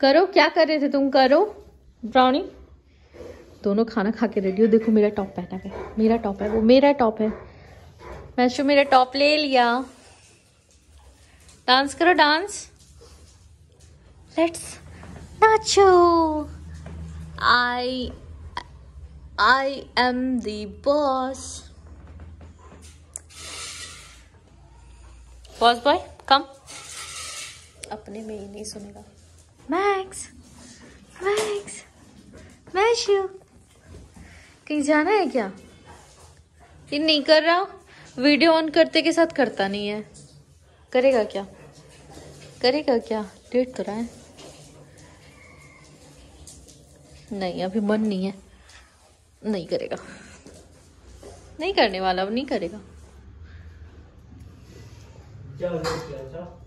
करो, क्या कर रहे थे तुम? करो ब्राउनी। दोनों खाना खा के रेडी हो। देखो मेरा टॉप पहना है, मेरा टॉप है वो, मेरा टॉप है। मैशू मेरा टॉप ले लिया। डांस करो, डांस। लेट्स नाचो। I am the boss. Boss boy, come. अपने में ही नहीं सुनेगा। मैक्स, मैक्स, मैशू, कहीं जाना है क्या? ये नहीं कर रहा। वीडियो ऑन करते के साथ करता नहीं है। करेगा क्या? करेगा क्या? लेट तो रहा है। नहीं, अभी मन नहीं है। नहीं करेगा, नहीं करने वाला, अब नहीं करेगा।